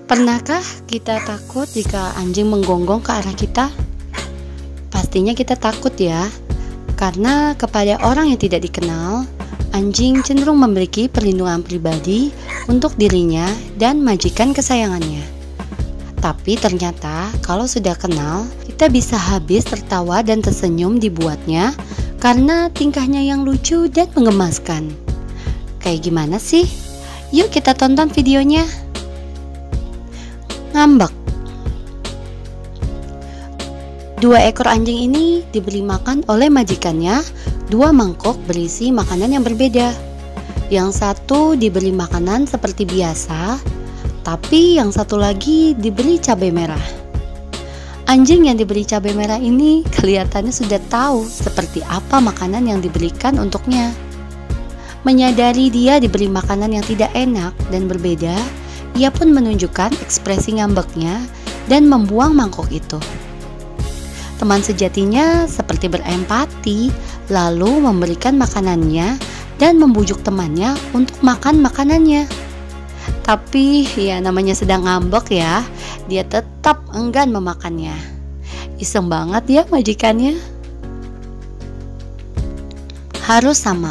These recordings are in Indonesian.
Pernahkah kita takut jika anjing menggonggong ke arah kita? Pastinya kita takut ya, karena kepada orang yang tidak dikenal, anjing cenderung memiliki perlindungan pribadi untuk dirinya dan majikan kesayangannya. Tapi ternyata kalau sudah kenal, kita bisa habis tertawa dan tersenyum dibuatnya karena tingkahnya yang lucu dan menggemaskan. Kayak gimana sih? Yuk kita tonton videonya. Ngambek. 2 ekor anjing ini diberi makan oleh majikannya 2 mangkok berisi makanan yang berbeda. Yang satu diberi makanan seperti biasa, tapi yang satu lagi diberi cabai merah. Anjing yang diberi cabai merah ini kelihatannya sudah tahu seperti apa makanan yang diberikan untuknya. Menyadari dia diberi makanan yang tidak enak dan berbeda, ia pun menunjukkan ekspresi ngambeknya dan membuang mangkok itu. Teman sejatinya seperti berempati, lalu memberikan makanannya dan membujuk temannya untuk makan makanannya. Tapi ya namanya sedang ngambek ya, dia tetap enggan memakannya. Iseng banget ya majikannya. Harus sama.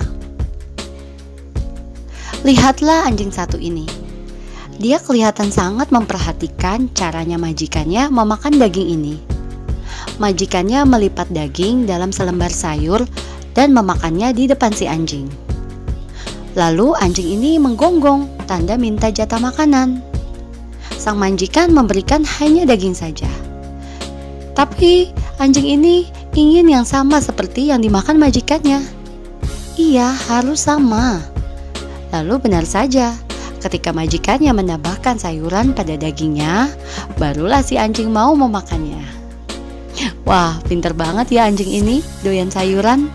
Lihatlah anjing satu ini. Dia kelihatan sangat memperhatikan caranya majikannya memakan daging ini. Majikannya melipat daging dalam selembar sayur dan memakannya di depan si anjing. Lalu anjing ini menggonggong, tanda minta jatah makanan. Sang majikan memberikan hanya daging saja. Tapi anjing ini ingin yang sama seperti yang dimakan majikannya. Iya, harus sama. Lalu benar saja, ketika majikannya menambahkan sayuran pada dagingnya, barulah si anjing mau memakannya. Wah, pinter banget ya anjing ini, doyan sayuran.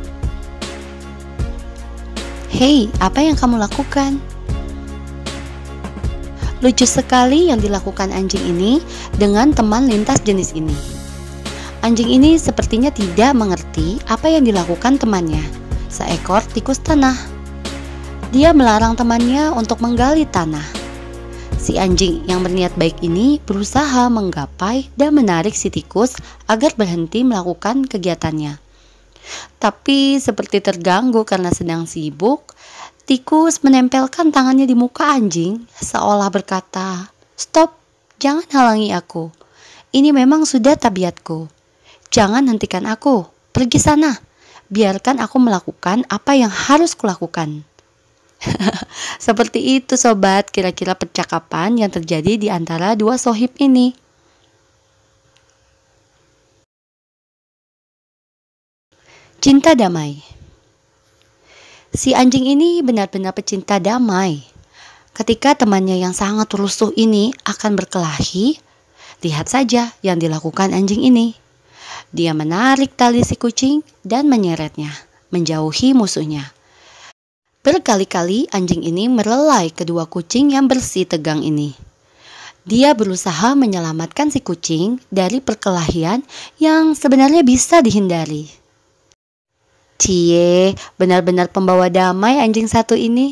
Hei, apa yang kamu lakukan? Lucu sekali yang dilakukan anjing ini dengan teman lintas jenis ini. Anjing ini sepertinya tidak mengerti apa yang dilakukan temannya, seekor tikus tanah. Dia melarang temannya untuk menggali tanah. Si anjing yang berniat baik ini berusaha menggapai dan menarik si tikus agar berhenti melakukan kegiatannya. Tapi seperti terganggu karena sedang sibuk, tikus menempelkan tangannya di muka anjing seolah berkata, "Stop, jangan halangi aku. Ini memang sudah tabiatku. Jangan hentikan aku, pergi sana. Biarkan aku melakukan apa yang harus kulakukan." Seperti itu sobat, kira-kira percakapan yang terjadi di antara 2 sohib ini. Cinta damai. Si anjing ini benar-benar pecinta damai. Ketika temannya yang sangat rusuh ini akan berkelahi, lihat saja yang dilakukan anjing ini. Dia menarik tali si kucing dan menyeretnya, menjauhi musuhnya. Berkali-kali anjing ini merelai kedua kucing yang bersih tegang ini. Dia berusaha menyelamatkan si kucing dari perkelahian yang sebenarnya bisa dihindari. Cie, benar-benar pembawa damai anjing satu ini.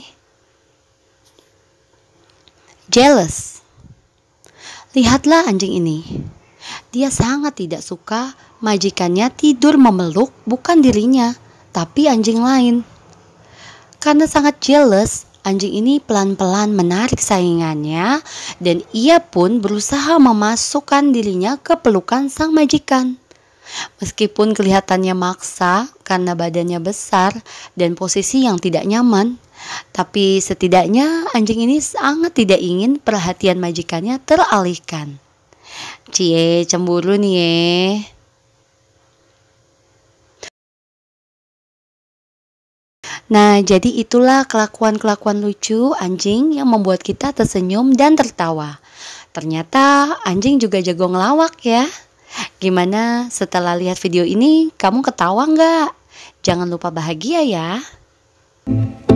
Jealous. Lihatlah anjing ini. Dia sangat tidak suka majikannya tidur memeluk bukan dirinya, tapi anjing lain. Karena sangat jealous, anjing ini pelan-pelan menarik saingannya dan ia pun berusaha memasukkan dirinya ke pelukan sang majikan. Meskipun kelihatannya maksa karena badannya besar dan posisi yang tidak nyaman, tapi setidaknya anjing ini sangat tidak ingin perhatian majikannya teralihkan. Cie, cemburu nih ye. Nah, jadi itulah kelakuan-kelakuan lucu anjing yang membuat kita tersenyum dan tertawa. Ternyata anjing juga jago ngelawak ya. Gimana setelah lihat video ini, kamu ketawa nggak? Jangan lupa bahagia ya.